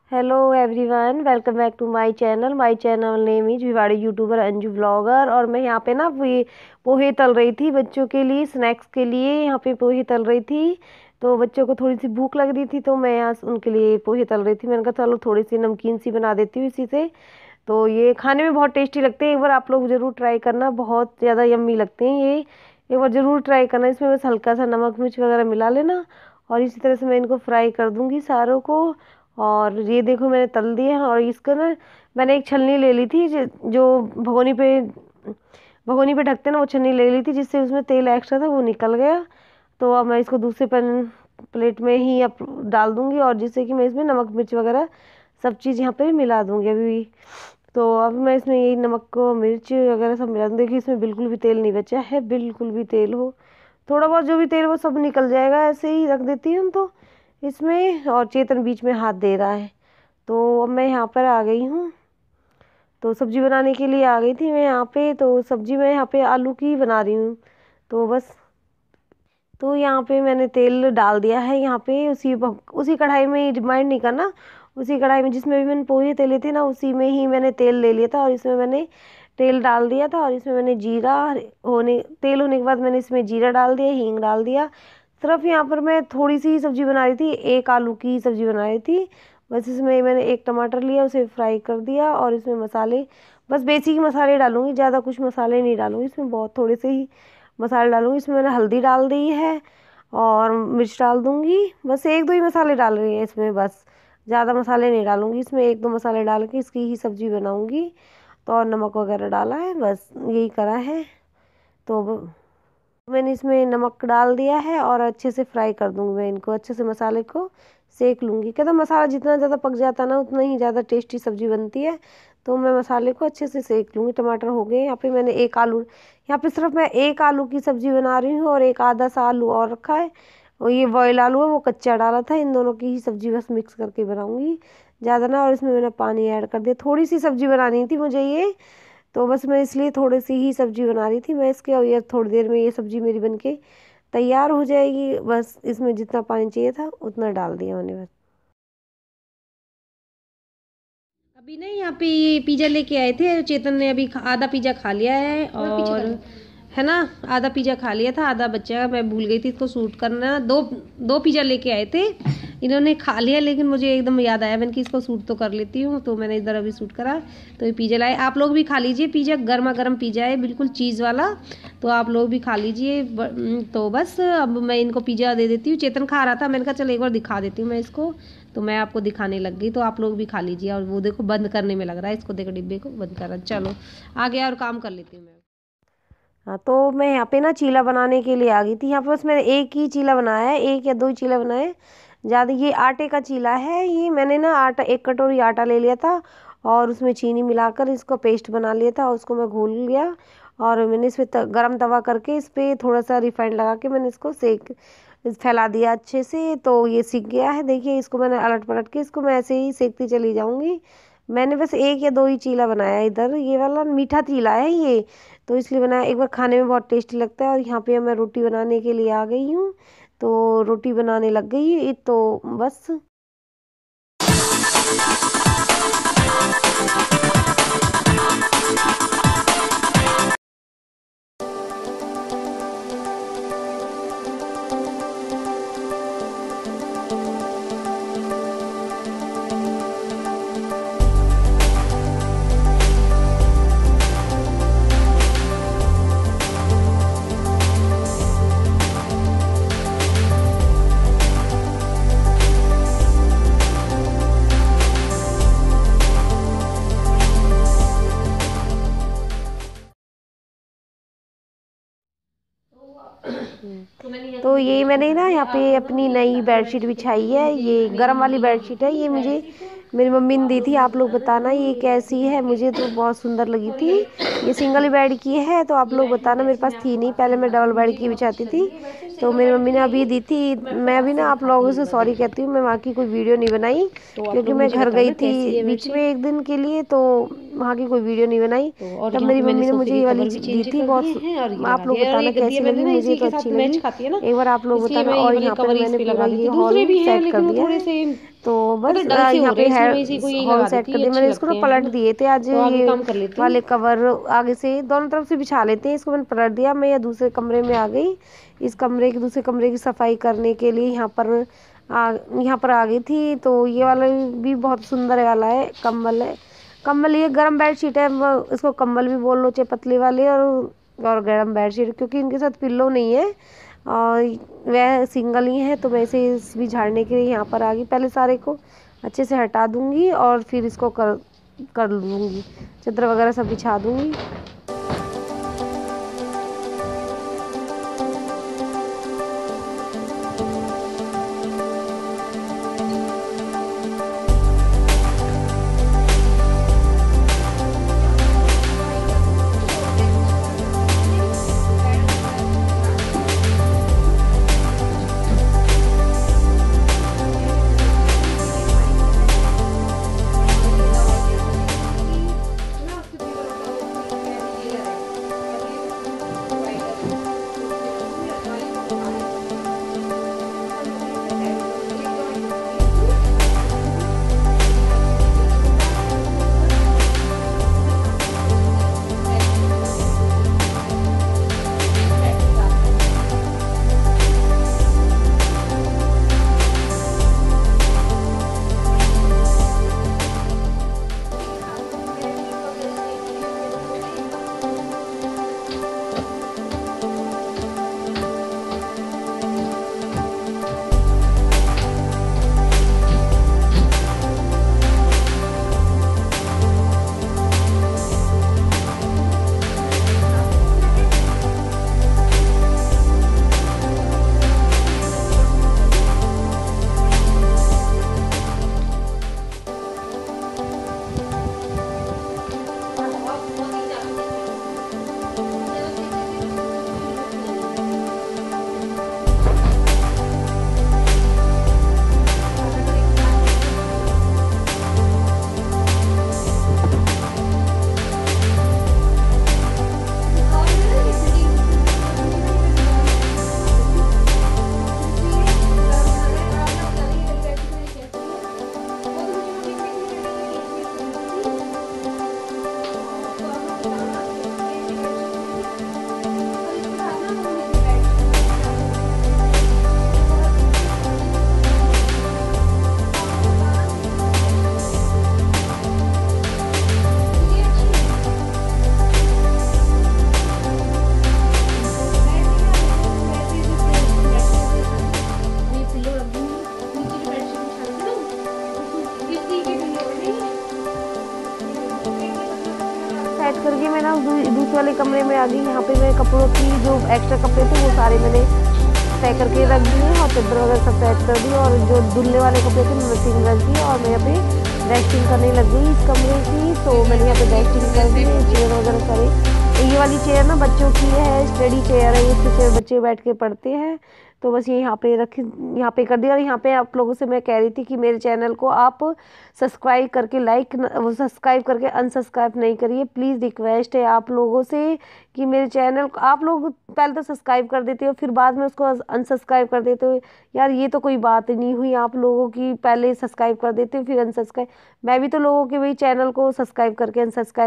Hello everyone, welcome back to my channel name is Bhiwadi YouTuber Anju blogger. और मैं यहाँ पे ना पोहे तल रही थी बच्चों के लिए, स्नैक्स के लिए यहाँ पे पोहे तल रही थी। तो बच्चों को थोड़ी सी भूख लग रही थी तो मैं यहाँ उनके लिए पोहे तल रही थी। मैंने कहा चलो थोड़ी सी नमकीन सी बना देती हूँ इसी से। तो ये खाने में बहुत टेस्टी लगते हैं, एक बार आप लोग ज़रूर ट्राई करना, बहुत ज़्यादा यम्मी लगते हैं ये। एक बार ज़रूर ट्राई करना। इसमें बस हल्का सा नमक मिर्च वगैरह मिला लेना और इसी तरह से मैं इनको फ्राई कर दूँगी सारों को। और ये देखो मैंने तल दिए हैं। और इसका ना मैंने एक छलनी ले ली थी जो भगोनी पे ढकते ना, वो छलनी ले ली थी जिससे उसमें तेल एक्स्ट्रा था वो निकल गया। तो अब मैं इसको दूसरे प्लेट में ही अब डाल दूंगी और जिससे कि मैं इसमें नमक मिर्च वगैरह सब चीज़ यहाँ पे मिला दूंगी अभी। तो अब मैं इसमें यही नमक को मिर्च वगैरह सब मिला दूँगी। देखिए इसमें बिल्कुल भी तेल नहीं बचा है, बिल्कुल भी तेल हो, थोड़ा बहुत जो भी तेल वो सब निकल जाएगा। ऐसे ही रख देती हूँ तो इसमें। और चेतन बीच में हाथ दे रहा है। तो अब मैं यहाँ पर आ गई हूँ, तो सब्जी बनाने के लिए आ गई थी मैं यहाँ पे। तो सब्जी मैं यहाँ पे आलू की बना रही हूँ। तो बस, तो यहाँ पे मैंने तेल डाल दिया है यहाँ पे, उसी कढ़ाई में ही, रिमाइंड नहीं करना, उसी कढ़ाई में जिसमें भी मैंने पोहे तेले थे ना उसी में ही मैंने तेल ले लिया था और इसमें मैंने तेल डाल दिया था। और इसमें मैंने तेल होने के बाद मैंने इसमें जीरा डाल दिया, हींग डाल दिया। सिर्फ यहाँ पर मैं थोड़ी सी सब्जी बना रही थी, एक आलू की सब्जी बना रही थी। बस इसमें मैंने एक टमाटर लिया, उसे फ्राई कर दिया और इसमें मसाले, बस बेसिक मसाले डालूंगी, ज़्यादा कुछ मसाले नहीं डालूंगी इसमें, बहुत थोड़े से ही मसाले डालूंगी। इसमें मैंने हल्दी डाल दी है और मिर्च डाल दूंगी, बस एक दो ही मसाले डाल रही हैं इसमें, बस ज़्यादा मसाले नहीं डालूंगी इसमें, एक दो मसाले डाल के इसकी ही सब्जी बनाऊंगी। तो और नमक वगैरह डाला है, बस यही करा है। तो मैंने इसमें नमक डाल दिया है और अच्छे से फ्राई कर दूंगी मैं इनको, अच्छे से मसाले को सेक लूँगी। कहता मसाला जितना ज़्यादा पक जाता ना उतना ही ज़्यादा टेस्टी सब्जी बनती है। तो मैं मसाले को अच्छे से सेक लूँगी। टमाटर हो गए, यहाँ पे मैंने एक आलू, यहाँ पे सिर्फ मैं एक आलू की सब्जी बना रही हूँ और एक आधा सा आलू और रखा है, और ये बॉयल आलू है वो कच्चा डाला था। इन दोनों की ही सब्जी बस मिक्स करके बनाऊँगी, ज़्यादा ना। और इसमें मैंने पानी ऐड कर दिया, थोड़ी सी सब्जी बनानी थी मुझे ये, तो बस मैं इसलिए थोड़ी सी ही सब्जी बना रही थी मैं इसके। और ये थोड़ी देर में ये सब्जी मेरी बनके तैयार हो जाएगी। बस इसमें जितना पानी चाहिए था उतना डाल दिया मैंने बस। अभी ना यहाँ पे ये पिज़्ज़ा लेके आए थे, चेतन ने अभी आधा पिज़्ज़ा खा लिया है और है ना, आधा पिज़्ज़ा खा लिया था, आधा बच्चा मैं भूल गई थी इसको शूट करना। दो पिज़्ज़ा लेके आए थे, इन्होंने खा लिया, लेकिन मुझे एकदम याद आया मैंने कि इसको शूट तो कर लेती हूँ, तो मैंने इधर अभी शूट करा। तो ये पिज़्ज़ा लाए, आप लोग भी खा लीजिए पिज़्ज़ा, गर्मा गर्म पिज़्ज़ा है बिल्कुल चीज़ वाला, तो आप लोग भी खा लीजिए। तो बस अब मैं इनको पिज़्ज़ा दे देती हूँ। चेतन खा रहा था, मैंने कहा चलो एक बार दिखा देती हूँ मैं इसको, तो मैं आपको दिखाने लग गई। तो आप लोग भी खा लीजिए। और वो देखो बंद करने में लग रहा है, इसको देखो डिब्बे को बंद कर रहा है। चलो आगे और काम कर लेती हूँ मैं। हाँ, तो मैं यहाँ पे ना चीला बनाने के लिए आ गई थी। यहाँ पे बस मैंने एक ही चीला बनाया है, एक या दो ही चीला बनाए, ज़्यादा। ये आटे का चीला है ये, मैंने ना आटा, एक कटोरी आटा ले लिया था और उसमें चीनी मिलाकर इसको पेस्ट बना लिया था। उसको मैं घोल लिया और मैंने इस पर गरम तवा करके इस पर थोड़ा सा रिफाइंड लगा के मैंने इसको फैला दिया अच्छे से। तो ये सीख गया है, देखिए इसको मैंने अलट पलट के इसको मैं ऐसे ही सेकती चली जाऊँगी। मैंने बस एक या दो ही चीला बनाया इधर, ये वाला मीठा चीला है ये, तो इसलिए बनाया। एक बार खाने में बहुत टेस्टी लगता है। और यहाँ पे मैं रोटी बनाने के लिए आ गई हूँ, तो रोटी बनाने लग गई तो बस। तो ये मैंने ना यहाँ पे अपनी नई बेडशीट बिछाई है, ये गरम वाली बेडशीट है, ये मुझे मेरी मम्मी ने दी थी। आप लोग बताना ये कैसी है, मुझे तो बहुत सुंदर लगी थी। ये सिंगल बेड की है, तो आप लोग बताना, मेरे पास थी नहीं, पहले मैं डबल बेड की बिछाती थी, तो मेरी मम्मी ने अभी दी थी। मैं अभी ना आप लोगों से सॉरी कहती हूँ, मैं वहाँ की कोई वीडियो नहीं बनाई क्योंकि मैं घर गई थी बीच में एक दिन के लिए, तो वहाँ की कोई वीडियो नहीं बनाई। तब मेरी मम्मी ने मुझे ये वाली दी थी, बहुत। आप लोग बताना कैसी लगी, मुझे तो अच्छी लगी, एक बार आप लोग बताना। और यहाँ पर मैंने पूरा ये हॉल सेट कर दिया है, तो वो तो बस डल से हो यहाँ रहे पे हैं, इसलिए है मैं इसी को यही हॉल लगा सेट देती कर हूँ, ये दिया अच्छे मैंने। इसको ना लगते हैं, है पलट ना। दिए थे आज, तो आगे ये काम कर लेती हूँ। वाले कवर आगे से दोनों तरफ से बिछा लेते हैं, इसको मैंने पलट दिया। मैं या दूसरे कमरे में आ गई, इस कमरे की दूसरे कमरे की सफाई करने के लिए यहाँ पर आ गई थी। तो ये वाला भी बहुत सुंदर वाला है, कंबल है। कंबल ये गर्म बेडशीट है, इसको कंबल भी बोल लो चाहे पतली वाली, और गर्म बेडशीट, क्योंकि इनके साथ पिल्लो नहीं है और वह सिंगल ही है। तो मैं इसे इस भी झाड़ने के लिए यहाँ पर आ गई। पहले सारे को अच्छे से हटा दूंगी और फिर इसको कर कर लूँगी, चादर वगैरह सब बिछा दूंगी। सेट करके मैं ना दूसरे वाले कमरे में आ गई। यहाँ पे मैं कपड़ों की जो एक्स्ट्रा कपड़े थे वो सारे मैंने तय करके रख दिए और चादर वगैरह सब सेट कर दी, और जो धुलने वाले कपड़े थे मैं मशीन रख दी और मैं यहाँ पे रेस्टिंग करने लग गई इस कमरे की। तो मैंने यहाँ पे रेस्टिंग कर दी, चेयर वगैरह सारे। ये वाली चेयर ना बच्चों की है, स्टडी चेयर है, इस पे बच्चे बैठ के पढ़ते हैं। तो बस ये यहाँ पे रखी, यहाँ पे कर दिया। और यहाँ पे आप लोगों से मैं कह रही थी कि मेरे चैनल को आप सब्सक्राइब करके वो सब्सक्राइब करके अनसब्सक्राइब नहीं करिए प्लीज़। रिक्वेस्ट है आप लोगों से कि मेरे चैनल को आप लोग पहले तो सब्सक्राइब कर देते हो, फिर बाद में उसको अनसब्सक्राइब कर देते हो। यार ये तो कोई बात नहीं हुई आप लोगों की, पहले सब्सक्राइब कर देते हो फिर अनसब्सक्राइब। मैं भी तो लोगों के वही चैनल को सब्सक्राइब करके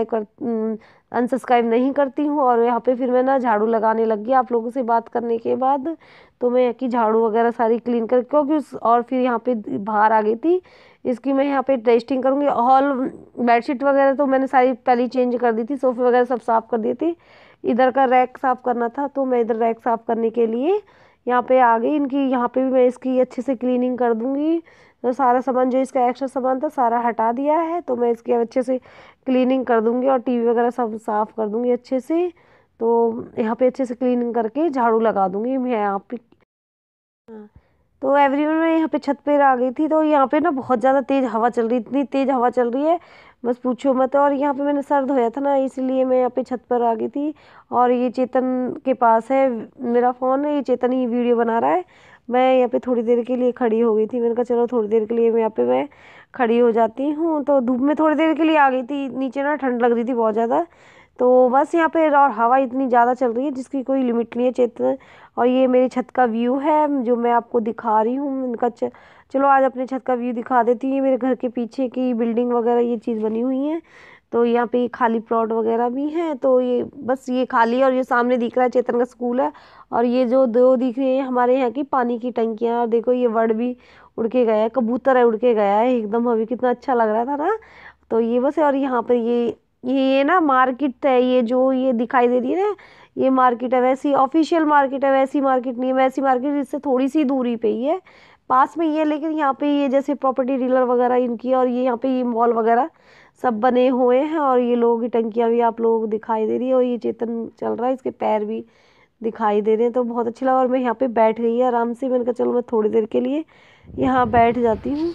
अनसब्सक्राइब नहीं करती हूँ। और यहाँ पे फिर मैं ना झाड़ू लगाने लग गई आप लोगों से बात करने के बाद। तो मैं यहाँ की झाड़ू वगैरह सारी क्लीन कर, क्योंकि और फिर यहाँ पे बाहर आ गई थी। इसकी मैं यहाँ पे टेस्टिंग करूँगी। हॉल बेडशीट वगैरह तो मैंने सारी पहले चेंज कर दी थी, सोफे वगैरह सब साफ़ कर दिए थे। इधर का रैक साफ़ करना था, तो मैं इधर रैक साफ़ करने के लिए यहाँ पे आ गई। इनकी यहाँ पे भी मैं इसकी अच्छे से क्लीनिंग कर दूँगी। तो सारा सामान जो इसका एक्स्ट्रा सामान था सारा हटा दिया है, तो मैं इसकी अच्छे से क्लीनिंग कर दूँगी और टीवी वगैरह सब साफ़ कर दूँगी अच्छे से। तो यहाँ पे अच्छे से क्लीनिंग करके झाड़ू लगा दूँगी मैं यहाँ पे। हाँ, तो एवरीवन मैं यहाँ पे छत पे आ गई थी। तो यहाँ पे ना बहुत ज़्यादा तेज़ हवा चल रही, इतनी तेज़ हवा चल रही है बस पूछो मत। और यहाँ पे मैंने सर धोया था ना, इसलिए मैं यहाँ पे छत पर आ गई थी। और ये चेतन के पास है मेरा फ़ोन, ये चेतन ही वीडियो बना रहा है। मैं यहाँ पे थोड़ी देर के लिए खड़ी हो गई थी, मैंने कहा चलो थोड़ी देर के लिए मैं यहाँ पे मैं खड़ी हो जाती हूँ। तो धूप में थोड़ी देर के लिए आ गई थी, नीचे ना ठंड लग रही थी बहुत ज़्यादा। तो बस यहाँ पे और हवा इतनी ज़्यादा चल रही है जिसकी कोई लिमिट नहीं है चेतन। और ये मेरी छत का व्यू है जो मैं आपको दिखा रही हूँ इनका। चलो आज अपने छत का व्यू दिखा देती हूँ। ये मेरे घर के पीछे की बिल्डिंग वगैरह ये चीज़ बनी हुई है। तो यहाँ पे खाली प्लॉट वगैरह भी हैं। तो ये बस ये खाली है और ये सामने दिख रहा है चेतन का स्कूल है। और ये जो दो दिख रही है हमारे यहाँ की पानी की टंकियाँ। और देखो ये बर्ड भी उड़ के गया है, कबूतर है उड़ के गया है एकदम, अभी कितना अच्छा लग रहा था ना। तो ये बस है। और यहाँ पर ये ना मार्केट है, ये जो ये दिखाई दे रही है ना ये मार्केट है। वैसी ऑफिशियल मार्केट है, वैसी मार्केट नहीं है। वैसी मार्केट इससे थोड़ी सी दूरी पे ही है, पास में ही है। लेकिन यहाँ पे ये जैसे प्रॉपर्टी डीलर वगैरह इनकी, और ये यहाँ पे ये मॉल वगैरह सब बने हुए हैं। और ये लोगों की टंकियाँ भी आप लोगों को दिखाई दे रही है। और ये चेतन चल रहा है, इसके पैर भी दिखाई दे रहे हैं। तो बहुत अच्छा लगा। और मैं यहाँ पे बैठ गई आराम से। मैंने कहा चलो मैं थोड़ी देर के लिए यहाँ बैठ जाती हूँ।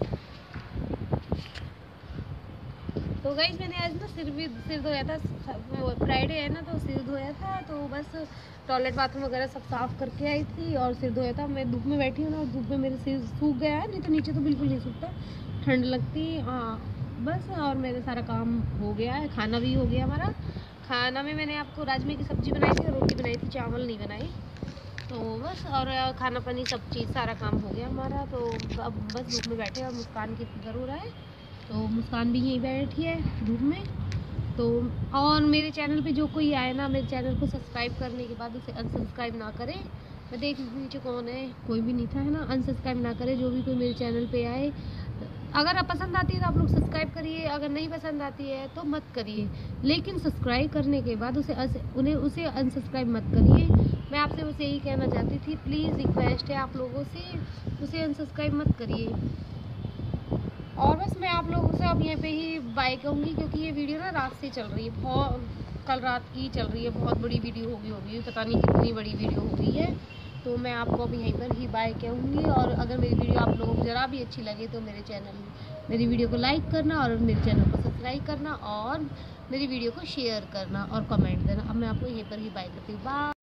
तो गाइस मैंने आज ना सिर धोया था, फ्राइडे है ना, तो सिर धोया था। तो बस टॉयलेट बाथरूम वगैरह सब साफ़ करके आई थी और सिर धोया था। मैं धूप में बैठी हूँ ना, और धूप में मेरे सिर सूख गया है, नहीं तो नीचे तो बिल्कुल नहीं सूखता, ठंड लगती। हाँ बस, और मेरा सारा काम हो गया है, खाना भी हो गया हमारा। खाना में मैंने आपको राजमे की सब्ज़ी बनाई थी और रोटी बनाई थी, चावल नहीं बनाई। तो बस, और खाना पानी सब चीज़ सारा काम हो गया हमारा। तो अब बस धूप में बैठे और मुस्कान की फिक्र हो रहा है। तो मुस्कान भी यहीं बैठी है धूप में। तो और मेरे चैनल पे जो कोई आए ना, मेरे चैनल को सब्सक्राइब करने के बाद उसे अनसब्सक्राइब ना करे। मैं देख नीचे कौन है, कोई भी नहीं था, है ना। अनसब्सक्राइब ना करे जो भी कोई मेरे चैनल पे आए। अगर आप पसंद आती है तो आप लोग सब्सक्राइब करिए, अगर नहीं पसंद आती है तो मत करिए। लेकिन सब्सक्राइब करने के बाद उसे अनसब्सक्राइब मत करिए। मैं आपसे बस यही कहना चाहती थी, प्लीज़ रिक्वेस्ट है आप लोगों से, उसे अनसब्सक्राइब मत करिए। और बस मैं आप लोगों से अब यहीं पे ही बाय कहूँगी, क्योंकि ये वीडियो ना रात से चल रही है, बहुत कल रात की चल रही है। बहुत बड़ी वीडियो होगी, पता नहीं कितनी बड़ी वीडियो हो गई है। तो मैं आपको अब यहीं पर ही बाय कहूँगी। और अगर मेरी वीडियो आप लोगों को ज़रा भी अच्छी लगे तो मेरी वीडियो को लाइक करना, और मेरे चैनल को सब्सक्राइब करना, और मेरी वीडियो को शेयर करना और कमेंट देना। अब मैं आपको यहीं पर ही बाय करती हूँ। बाय।